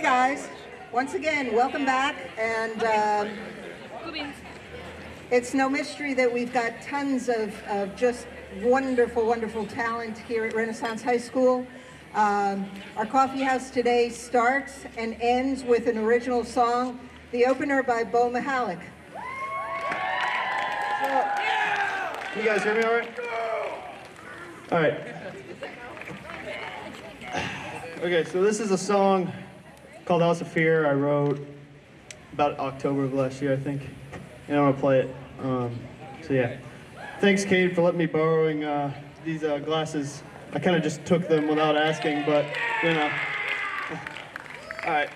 guys. Once again, welcome back. And it's no mystery that we've got tons of just wonderful, wonderful talent here at Renaissance High School. Our coffee house today starts and ends with an original song, the opener by Beau Mihalik. Can you guys hear me all right? All right. Okay, so this is a song called House of Fear I wrote about October of last year, I think. And I'm gonna play it. So yeah. Thanks, Cade, for letting me borrowing these glasses. I kind of just took them without asking, but you know. All right.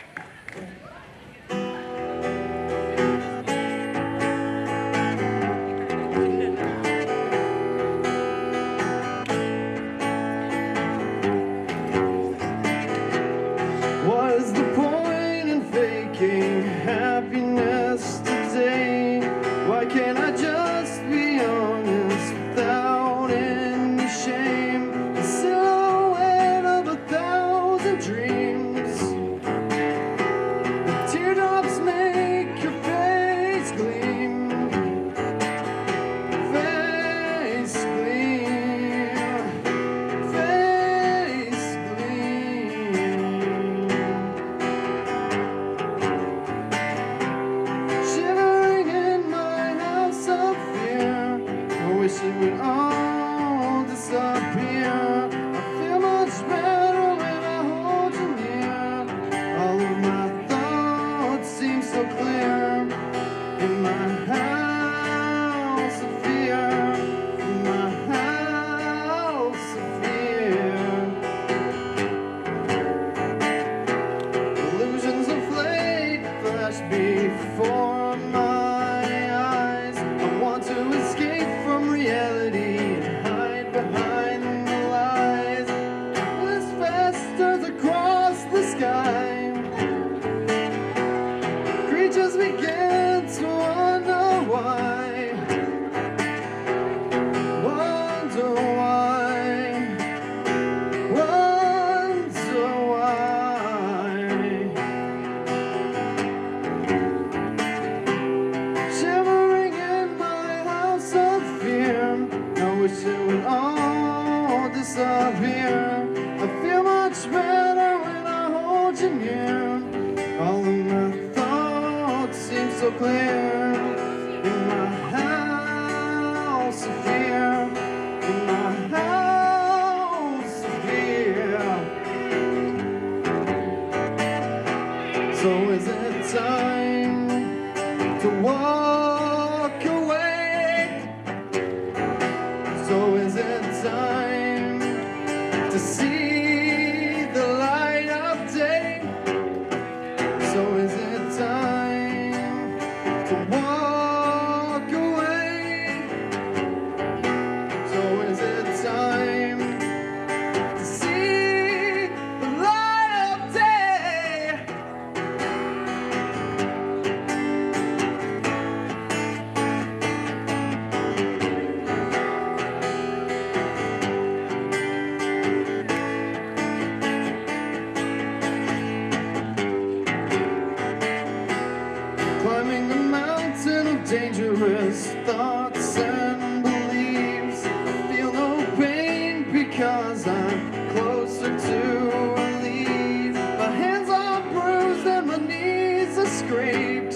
What's the point in faking happiness today? Why can't I just be honest without any shame? The silhouette of 1,000 dreams. The teardrops make your face gleam. Face gleam. Face gleam. Shivering in my house of fear, I wish it would all disappear. I feel much better when I hold you near. All of my thoughts seem so clear. In my house of fear, in my house of fear. Illusions of fate flash before my eyes. I want to escape from reality and hide behind the lies. This festers across the sky. Creatures begin to wonder why. Wonder why. Wonder why. Shivering in my house of fear, I wish it would all disappear. I feel much better when I hold you near. All of my thoughts seem so clear. In my house of fear, in my house of fear. So is it time to walk away? So is it time to see the light of day? So is it time to walk away? So is it time to see the light of day? Climbing the mountain of dangerous thoughts and beliefs. I feel no pain because I'm closer to relief. My hands are bruised and my knees are scraped.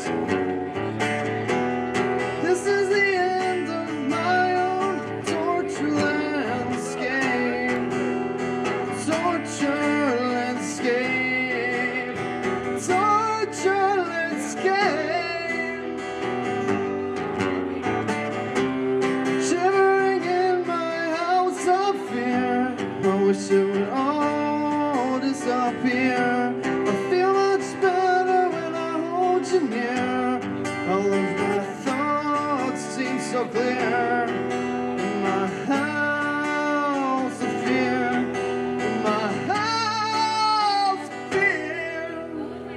This is the end of my own torture landscape. Torture landscape. Torture landscape. Shivering in my house of fear, I wish it would all disappear. I feel much better when I hold you near. All of my thoughts seem so clear. In my house of fear, in my house of fear.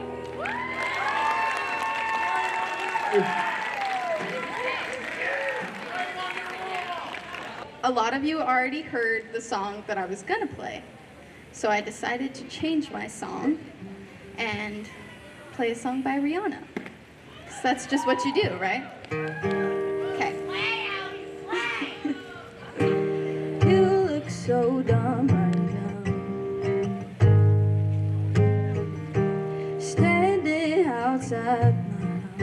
A lot of you already heard the song that I was gonna play, so I decided to change my song and play a song by Rihanna. 'Cause that's just what you do, right? Okay. You look so dumb right now, standing outside my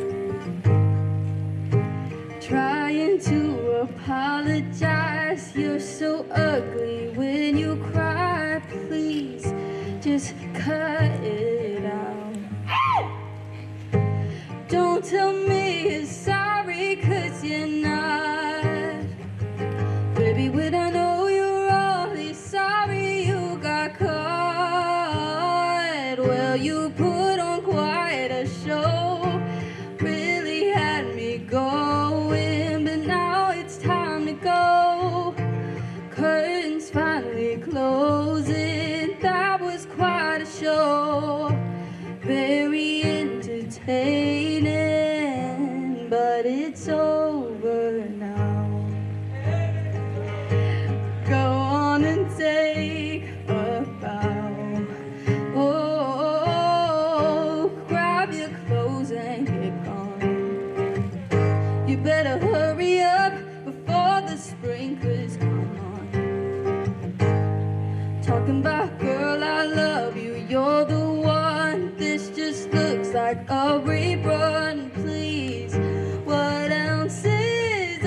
house, trying to apologize. You're so ugly when you cry. Please just cut it out. Don't tell me you're sorry, 'cause you're not. Baby, when I know you're only sorry you got caught. Well, you put on quite a show, really had me going, but now it's time to go. Curtains finally closing, that was quite a show. Very entertaining, but it's over now. Go on and take a bow. Oh, grab your clothes and get gone. You better hurry up before the sprinklers come on. Talking about, girl, I love you, you're the one. This just looks like a rerun. Please, what else is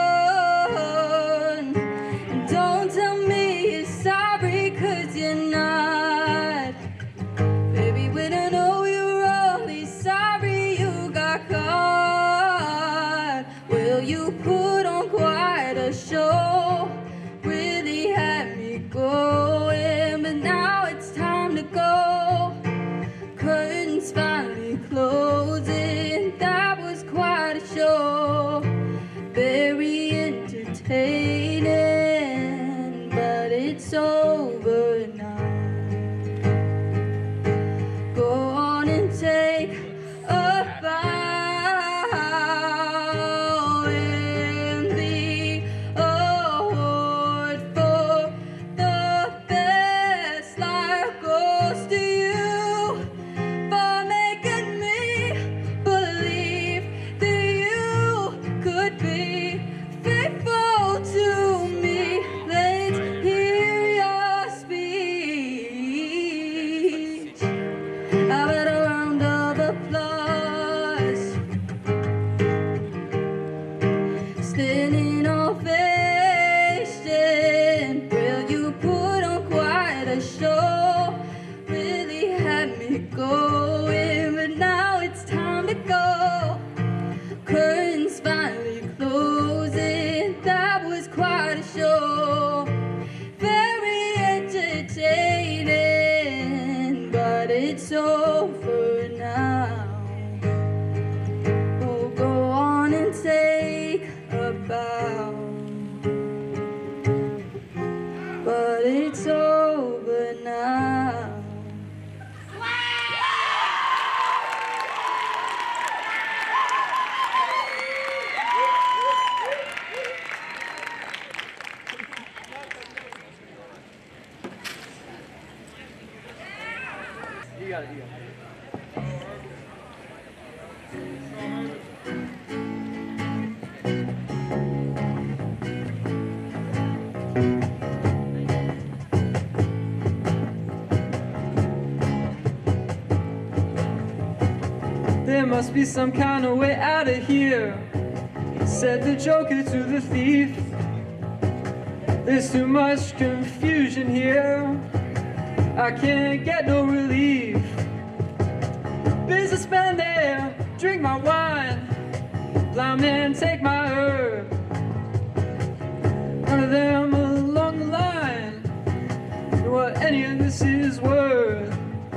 on? And don't tell me you're sorry, 'cause you're not. Baby, when I know you're only sorry you got caught. Well, you put on quite a show, really had me going, but now it's time to go. Curtains finally closing, that was quite a show. Very entertaining, but it's over now. Go on and take a bow, and the award for the best life goes to you, for making me believe that you could be faithful to me. Let's hear your speech. How about a round of applause? Standing ovation. Well, you put on quite a show, really had me going, but now it's time to go. Curtains finally closing, that was quite a show. Very entertaining, but it's over now. Oh, go on and take a bow, but it's over now. You got it, you got it. There must be some kind of way out of here, said the joker to the thief. There's too much confusion here, I can't get no relief. Businessman there, drink my wine. Blind man, take my herb. None of them along the line know what any of this is worth.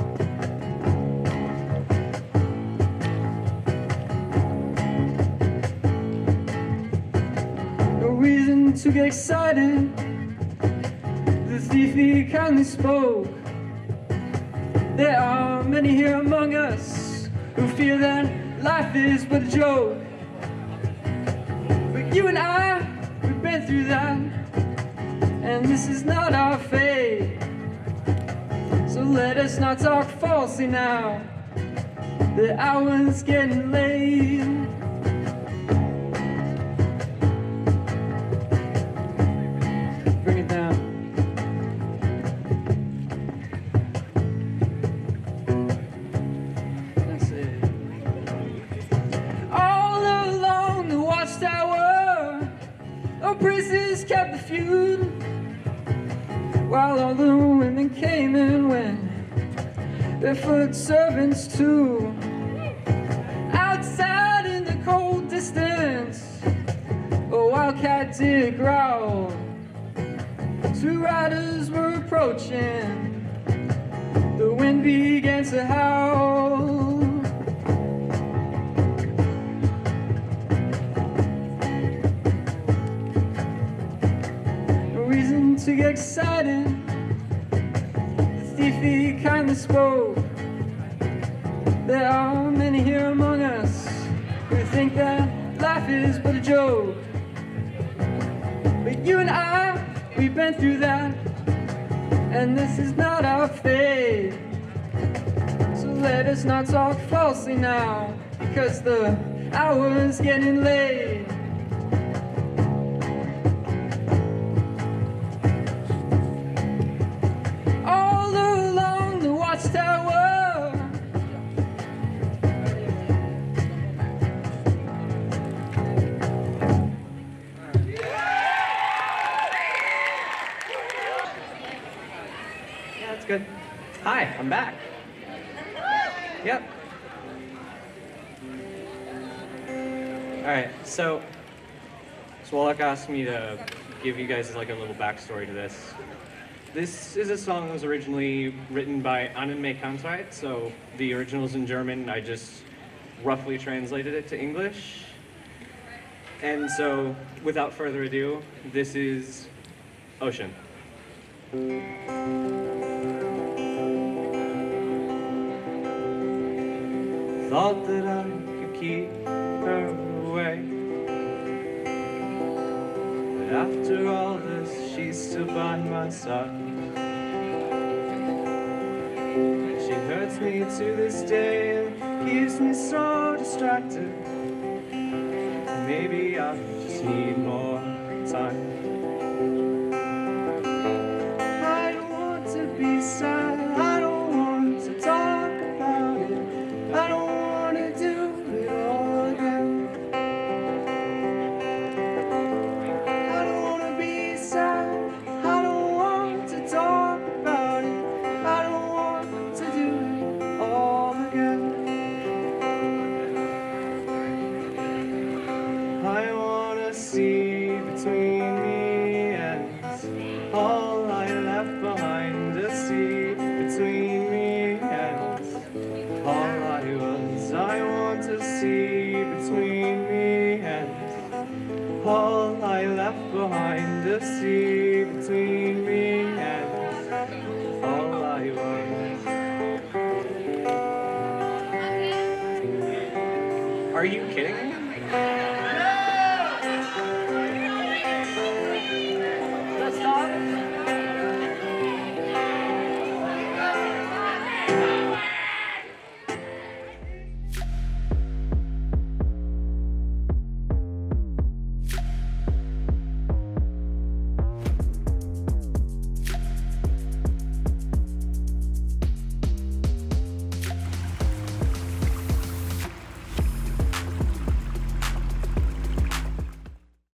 No reason to get excited. The thief, he kindly spoke. There are many here among us who feel that life is but a joke. But you and I, we've been through that, and this is not our fate. So So let us not talk falsely now. The hour's getting late. Bring it down. That's it. All along the watchtower, our priests kept the feud, while all the women came and went, their foot servants too. Outside in the cold distance, a wildcat did growl. Two riders were approaching, the wind began to howl. No reason to get excited, the thief he kindly spoke. There are many here among us who think that life is but a joke. But you and I, we've been through that, and this is not our fate. So let us not talk falsely now, because the hour's getting late. All along the watchtower, That's good. Hi, I'm back. Yep. All right, so Swallock asked me to give you guys like a little backstory to this. This is a song that was originally written by Annenmai Kanzweit, so the original's in German, I just roughly translated it to English. And so, without further ado, this is Ocean. Thought that I could keep her away, but after all this, she's still by my side. She hurts me to this day and keeps me so distracted. Maybe I just need more time. I don't want to be sad, I don't want to talk about it, I don't want to do it all again. I don't want to be sad, I don't want to talk about it, I don't want to do it all again. I want to see between me and all I left behind, to see between me and all I was. I want to see between me and all I left behind, to see between me and